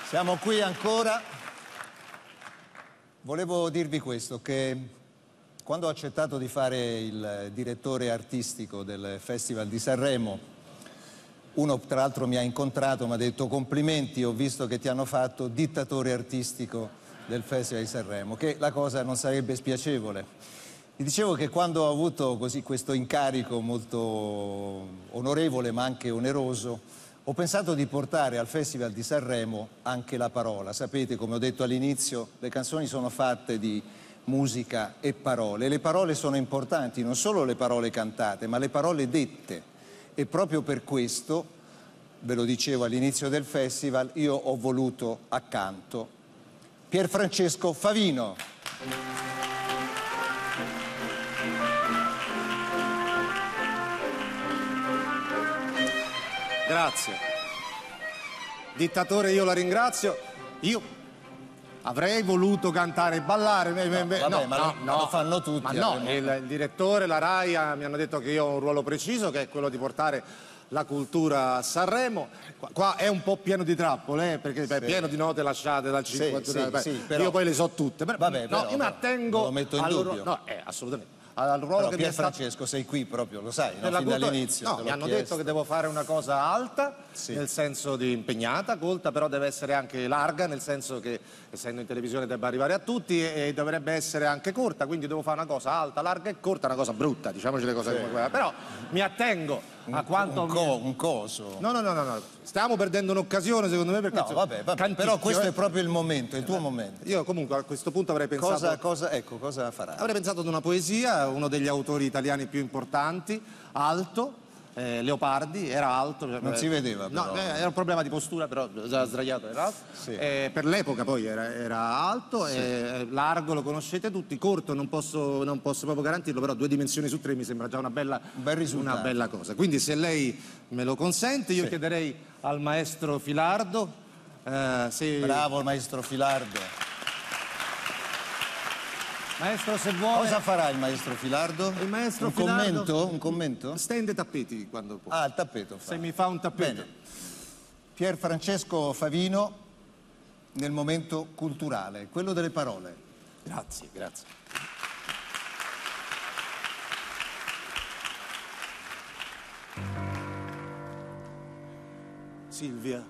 Siamo qui ancora. Volevo dirvi questo, che quando ho accettato di fare il direttore artistico del Festival di Sanremo, uno tra l'altro mi ha incontrato, mi ha detto complimenti, ho visto che ti hanno fatto dittatore artistico del Festival di Sanremo, che la cosa non sarebbe spiacevole. Vi dicevo che quando ho avuto così questo incarico molto onorevole ma anche oneroso, ho pensato di portare al Festival di Sanremo anche la parola. Sapete, come ho detto all'inizio, le canzoni sono fatte di musica e parole. Le parole sono importanti, non solo le parole cantate, ma le parole dette. E proprio per questo, ve lo dicevo all'inizio del festival, io ho voluto accanto Pierfrancesco Favino. Grazie. Dittatore, io la ringrazio. Io avrei voluto cantare e ballare. Ma lo fanno tutti. Ma no, il direttore, la RAI mi hanno detto che io ho un ruolo preciso, che è quello di portare la cultura a Sanremo. Qua è un po' pieno di trappole, perché è pieno di note lasciate dal 50. Però... Io poi le so tutte. Vabbè, io mi attengo. Lo metto in dubbio. No, assolutamente. Al ruolo però che Pierfrancesco, sei qui proprio, lo sai, no? Fin dall'inizio. No, mi hanno detto che devo fare una cosa alta, nel senso di impegnata, colta, però deve essere anche larga, nel senso che essendo in televisione debba arrivare a tutti, e dovrebbe essere anche corta, quindi devo fare una cosa alta, larga e corta, una cosa brutta, diciamoci le cose come quella. Però mi attengo a quanto... Un coso. No. Stiamo perdendo un'occasione, secondo me, perché... No, vabbè, però questo è proprio il momento, il tuo momento. Io comunque a questo punto avrei pensato... Cosa farai? Avrei pensato ad una poesia, uno degli autori italiani più importanti, alto, Leopardi, era alto. Non si vedeva però. No, era un problema di postura, però già sdraiato era alto. Sì. Per l'epoca poi era alto, largo, lo conoscete tutti, corto non posso proprio garantirlo, però 2 dimensioni su 3 mi sembra già un bel bella cosa. Quindi se lei me lo consente, io chiederei al maestro Filardo se... Bravo il maestro Filardo. Maestro, se vuole... Cosa farà il maestro Filardo? Il maestro Filardo... Un commento? Stende tappeti quando può. Ah, il tappeto fa. Se mi fa un tappeto. Bene. Pierfrancesco Favino nel momento culturale, quello delle parole. Grazie. Silvia,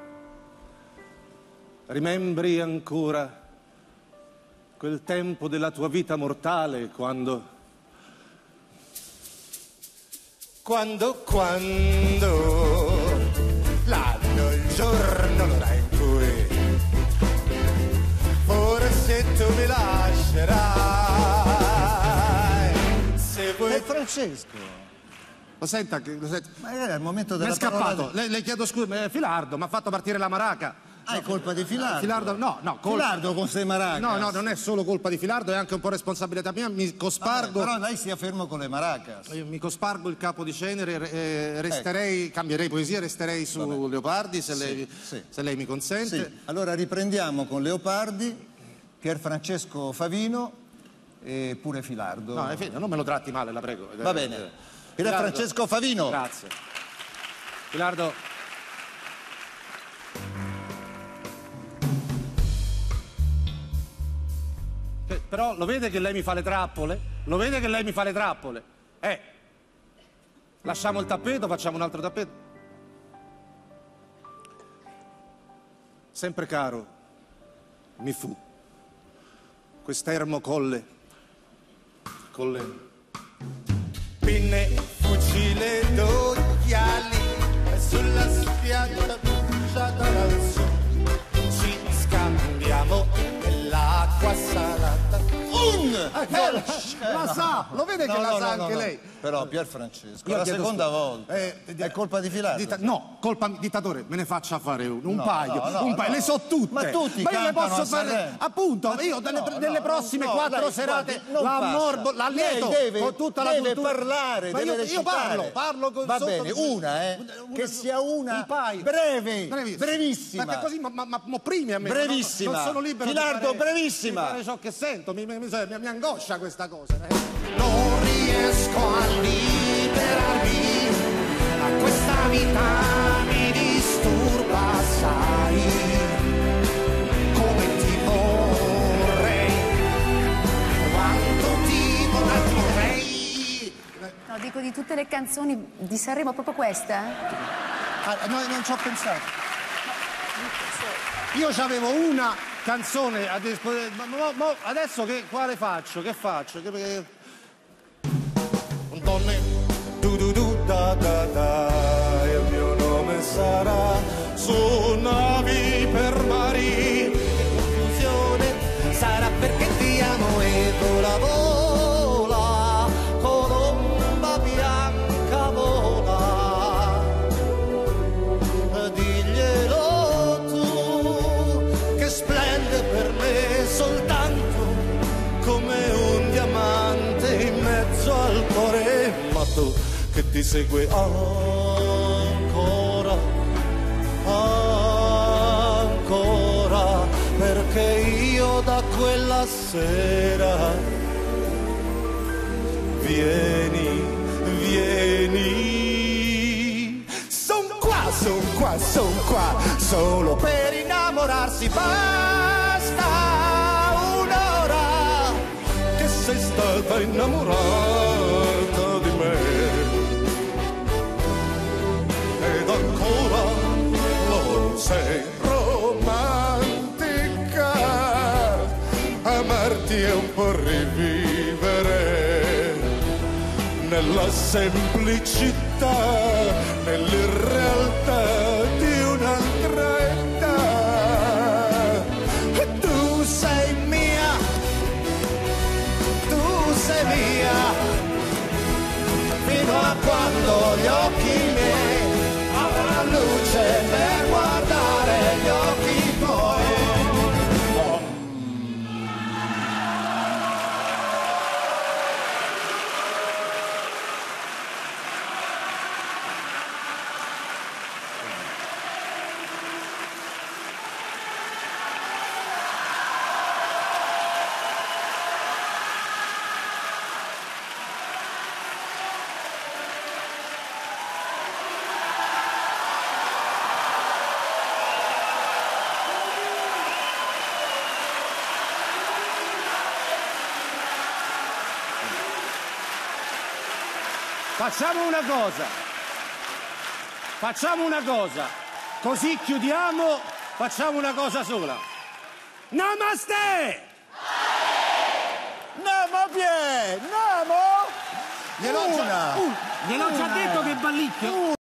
rimembri ancora quel tempo della tua vita mortale quando l'anno, il giorno, l'ora in cui forse tu mi lascerai, se vuoi... Francesco! Lo senta, Ma era il momento della mi è scappato, parola... le chiedo scusa, Filardo mi ha fatto partire la maraca. Ah, è colpa di Filardo? Filardo con ste maracas? No, non è solo colpa di Filardo, è anche un po' responsabilità mia, mi cospargo... Però lei stia fermo con le maracas. Mi cospargo il capo di cenere, resterei, cambierei poesia, resterei su Leopardi, se lei mi consente. Sì. Allora riprendiamo con Leopardi, Pierfrancesco Favino e pure Filardo. No, non me lo tratti male, la prego. Va bene. Pierfrancesco Favino. Grazie. Filardo... Però lo vede che lei mi fa le trappole? Lasciamo il tappeto, facciamo un altro tappeto. Sempre caro mi fu quest'ermo colle con le pinne, fucile d'occhiali, e sulla spiaggia bruciata dal sole ci scambiamo nell'acqua salata. La sa, lo vede che la sa anche lei. Però Pierfrancesco, è la seconda volta. È colpa di Filardo? No, dittatore, me ne faccia fare un paio, le so tutte. Ma tutti io le posso fare, fare, appunto, io delle prossime 4 serate l'allieto con tutta la cultura. Deve parlare, deve recitare. Io parlo con... Va bene, che sia una breve, brevissima. Perché così mi opprimi a me. Brevissima. Non sono libero Filardo, brevissima. Di fare ciò che sento, mi angoscia questa cosa. Non riesco a liberarmi, a questa vita mi disturba, sai. di tutte le canzoni di Sanremo proprio questa? No, non ci ho pensato. Io c'avevo una canzone a disposizione. Adesso quale faccio? Che faccio? Donne, da da da, il mio nome sarà su navi per mari. Che confusione sarà perché ti amo e vola vola, colomba bianca vola. Diglielo tu che splende per me soltanto come un diamante in mezzo al cuore, ma tu che ti segue ancora, ancora, perché io da quella sera vieni, vieni. Son qua, solo per innamorarsi basta un'ora che sei stata innamorata di me. Ed ancora non sei romantica, amarti è un po' rivivere nella semplicità, nell'irrealtà di un'altra età. Tu sei mia, tu sei mia, fino a quando gli occhi miei avranno luce per guardare gli occhi tuoi. Facciamo una cosa, così chiudiamo, facciamo una cosa sola. Namaste! Namo Pie! Namo! Gliel'ho già detto che ballicchio.